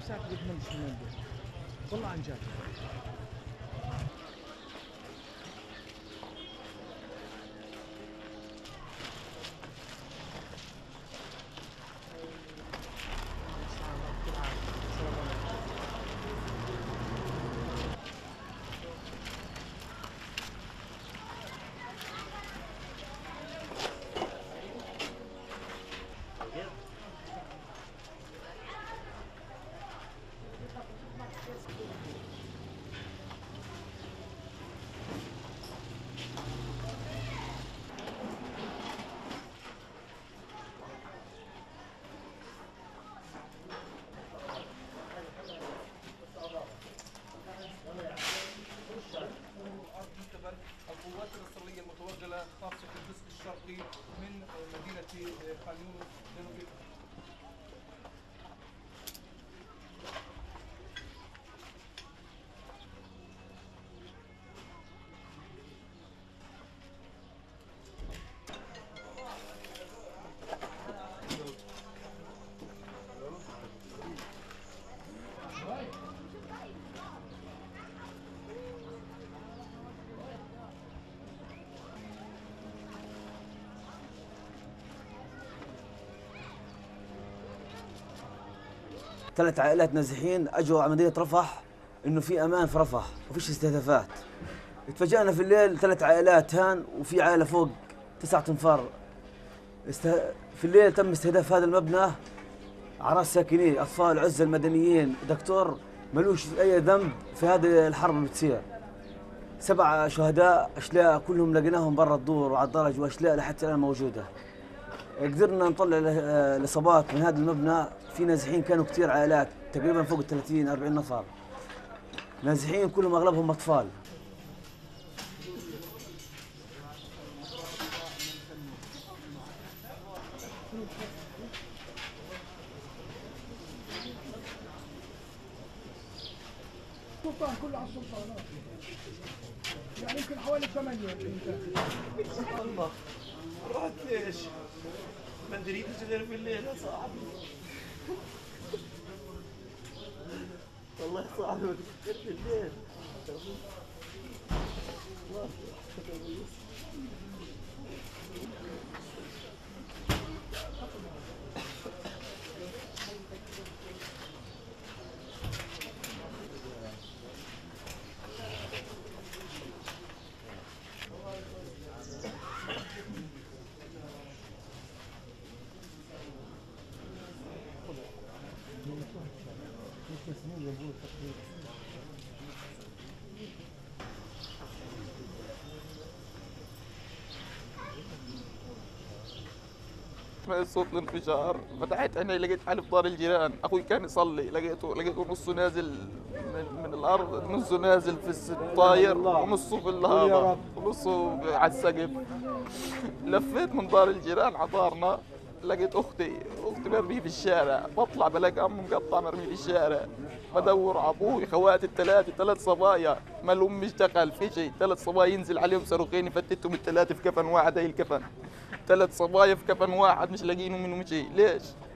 ساعة بتمنش من البيت والله عن جد. القوات الإسرائيلية المتوغلة خاصة في الجزء الشرقي من مدينة خان يونس جنوب ثلاث عائلات نازحين اجوا على مدينه رفح انه في امان في رفح وفيش استهدافات. اتفاجئنا في الليل ثلاث عائلات هان وفي عائله فوق 9 انفار. في الليل تم استهداف هذا المبنى على ساكنين اطفال عزة المدنيين، دكتور ملوش اي ذنب في هذه الحرب اللي بتصير. 7 شهداء اشلاء كلهم لقيناهم برا الدور وعلى الدرج واشلاء لحتى الان موجوده. قدرنا نطلع الاصابات من هذا المبنى. في نازحين كانوا كثير عائلات تقريبا فوق ال 30 40 نفر نازحين كلهم اغلبهم اطفال. السلطان كله على السلطان يعني يمكن حوالي 8 الله رحت ليش؟ ما دريتش غير بالليل يا صاحبي. والله صاحبي ما تفكرت بالليل. سمعت صوت الانفجار، فتحت عيني لقيت حالي في دار الجيران، اخوي كان يصلي لقيته نصه نازل من الارض، نصه نازل في الطاير ونصه في الهواء ونصه على السقف. لفيت من دار الجيران على دارنا، لقيت اختي مرميه في الشارع، بطلع بلاقي امه مقطع مرميه في الشارع، بدور على ابوي، خواتي ثلاث صبايا ما لهم اشتغل في شيء، 3 صبايا ينزل عليهم صاروخين يفتتهم الثلاثه في كفن واحد، هي الكفن 3 صبايا في كفن واحد مش لاقيين منهم شيء. ليش؟